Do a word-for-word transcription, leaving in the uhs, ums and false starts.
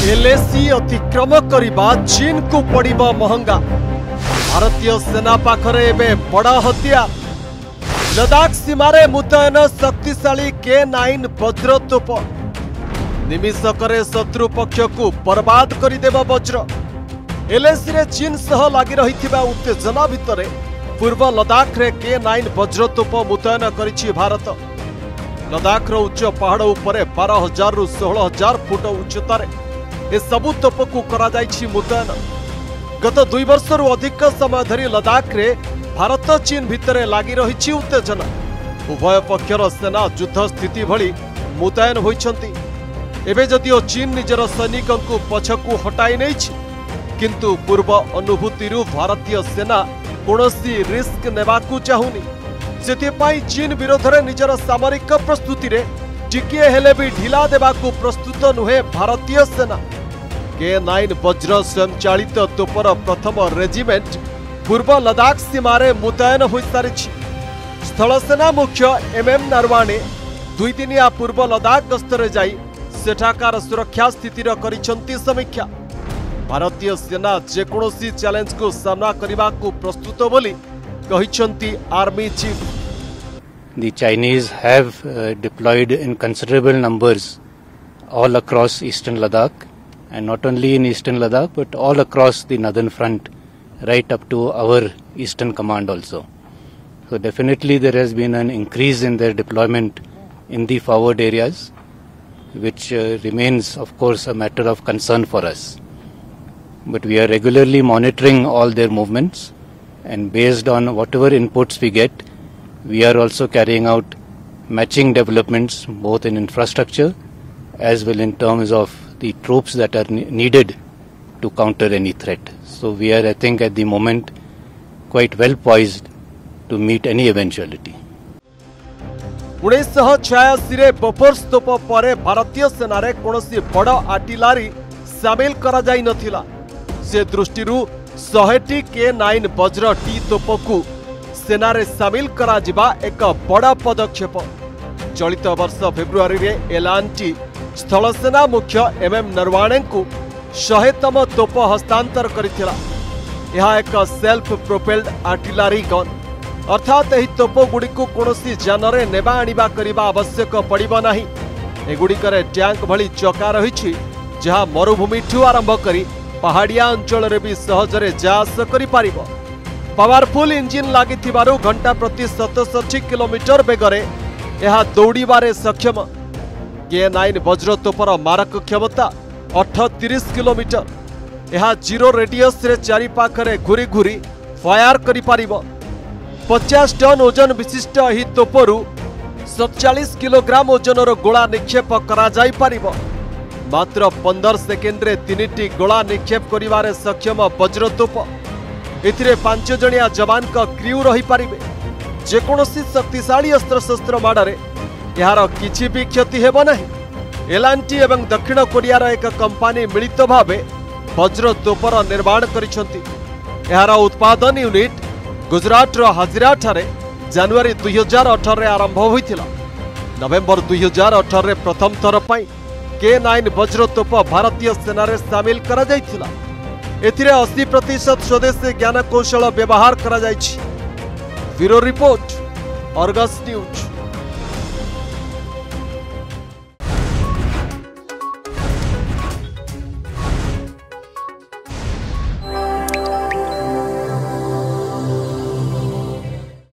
LAC अतिक्रम करने चीन को पड़िबा महंगा। भारतीय सेना पाखरे एबे बड़ा हथियार। लद्दाख सीमारे मुतयन शक्तिशाली के नाइन वज्र तोप। निमिषकरे शत्रु पक्ष को बर्बाद करदेव वज्र। एलएसी रे चीन सह लगी रही उत्तेजना भितर पूर्व लद्दाख रे के नाइन वज्र तोप मुतयन करिछि भारत। लद्दाख रो उच्च पहाड़ उपरे बारह हजार रु सोलह हजार फुट उच्चतार ए सबु तोप को करा जाइछि मुतयन। गत दुई वर्ष रु अधिक समय धरी लद्दाख रे भारत चीन भितर लगी रही उत्तेजना। उभय पक्षर सेना युद्ध स्थिति भली मुतयन होइछंती। एबे जदिओ चीन निजर सैनिकों को पछकू हटाई नहीं, किंतु पूर्व अनुभूति भारतीय सेना कौनसी रिस्क नेबाकू चाहुनी। सेथिपाई चीन विरोध में निजर सामरिक प्रस्तुति रे टिकिए हेले भी ढिला देबाकू प्रस्तुत नुहे भारतीय सेना। के नाइन वज्र स्वयं चालित तोपर प्रथम रेजिमेंट पूर्व लद्दाख सीमारे मुतयन हो सारिछि। स्थल सेना मुख्य एम एम नरवाणे दुई दिनिया पूर्व लद्दाख गस्तरे जाई सेठाकार सुरक्षा स्थितिर करिसंती समीक्षा। भारतीय सेना जेकोसी चैलेंज को सामना करने को प्रस्तुत बोली कहिसंती army chief. The Chinese have uh, deployed in considerable numbers all across eastern Ladakh, and not only in eastern Ladakh but all across the northern front, right up to our eastern command also. So definitely there has been an increase in their deployment in the forward areas, which uh, remains of course a matter of concern for us. But we are regularly monitoring all their movements, and based on whatever inputs we get, we are also carrying out matching developments both in infrastructure as well in terms of the troops that are ne- needed to counter any threat. So we are, I think, at the moment quite well poised to meet any eventuality. उन्नीस सौ छियासी रे Bofors तोप परे भारतीय सेना रे कोनोसी बड़ आर्टिलरी शामिल करा जाई नथिला। से दृष्टिरू सौ के नाइन वज्र टी तोप को सेना रे शामिल करा जिबा एक बड़ा पदक्षेप। चलित वर्ष फेब्रुआरी रे एलएनटी स्थल सेना मुख्य एम एम नरवाणे को शहेतम तोप हस्तांतर करिथिला। यह एक सेल्फ प्रोपेल्ड आर्टिलरी गन, अर्थात एही तोप गुडी को कोनोसी जानरे नेबा आनिबा करिबा आवश्यक पड़िबो नाही। एगुडिकरे टैंक भली चका रहिछि जहा मरुभूमि ठू आरंभ करी पहाड़िया अंचल रे भी सहजरे जास करि पारिबो। पावरफुल इंजिन लागिथिबारु घंटा प्रति सतसठी किलोमीटर बेगरे यह दौड़िबारे सक्षम। के नाइन वज्र तोपर मारक क्षमता अठतीस किलोमीटर। यह जीरो रेडियस रे चारि पाखरे घुरी घुरी फायर करि पारिबो। पचास टन ओजन विशिष्ट एही तोपरु सैंतालीस किलोग्राम ओजनर गोला निक्षेप करा जाई पारिबो। मात्र पंद्रह सेकेंड रे तीनिटी गोला निक्षेप करिबारे सक्षम वज्र तोप। एथिरे पांच जणिया जवान का क्रू रही पारिबे। जेकोसी शक्तिशाली अस्त्र शस्त्र माड़े यार किछि भी क्षति हेबो नाही। एलएनटी एवं दक्षिण कोरियार एक कंपनी मिलित भावे वज्र तोपर निर्माण करिसंती। यार उत्पादन यूनिट गुजरात रो हाजिरा ठारे जनवरी दुई हजार अठारह रे आरंभ होइथिला। नवेम्बर दुई हजार अठारह रे प्रथम थर पई के नाइन वज्र तोप भारतीय सेना रे शामिल करा जाइथिला। एथिरे अस्सी प्रतिशत स्वदेशी ज्ञान कौशल व्यवहार करा जाइछि। Bureau report, Argus news.